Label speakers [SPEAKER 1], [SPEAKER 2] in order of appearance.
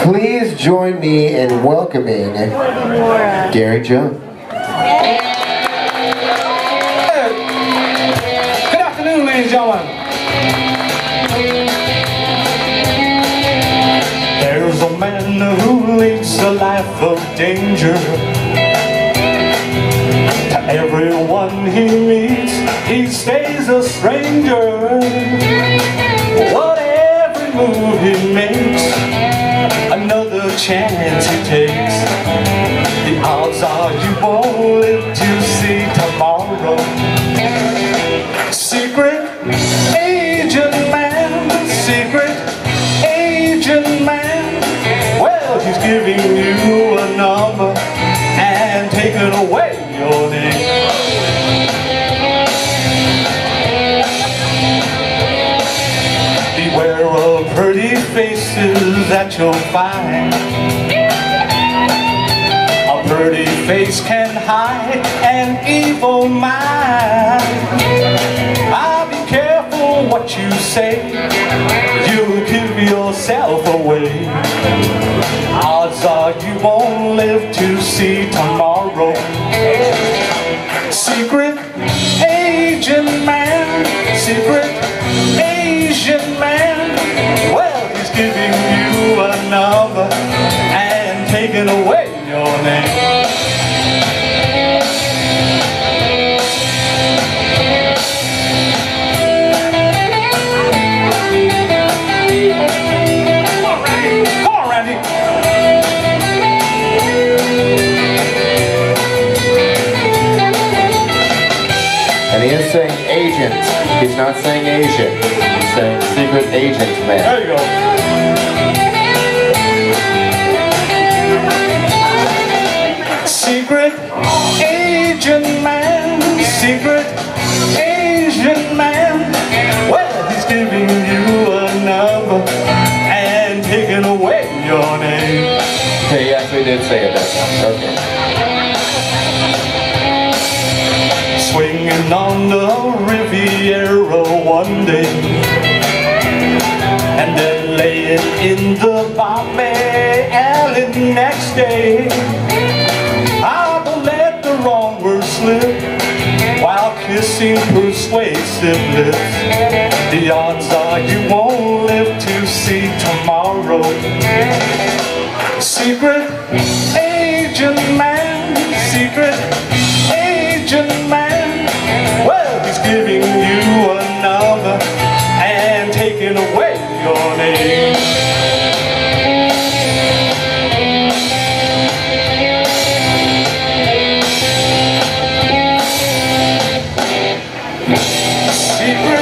[SPEAKER 1] Please join me in welcoming Gary Jung.
[SPEAKER 2] Good afternoon, ladies and gentlemen. There's a man who leads a life of danger. To everyone he meets, he stays a stranger. What every move he makes, another chance he takes. The odds are you won't live to see tomorrow. Secret agent man, secret agent man. Well, he's giving you a number and taking away your name. Beware of pretty faces that you'll find. A pretty face can hide an evil mind. Be careful what you say, you'll give yourself away. Odds are you won't live to see tomorrow. Secret agent man, secret Asian man. Well, he's giving you a number and taking away your name.
[SPEAKER 1] And he is saying agent. He's not saying Asian. He's saying secret agent man.
[SPEAKER 2] There you go. Secret agent man, secret Asian man. Well, he's giving you a number and taking away your name.
[SPEAKER 1] Okay, he actually did say it that time. Okay.
[SPEAKER 2] Swinging on the Riviera one day, and then laying in the Bombay alley next day. I don't let the wrong word slip while kissing persuasive lips. The odds are you won't live to see tomorrow. Secret agent man, secret agent man. Well, he's giving you a number and taking away your name. Secret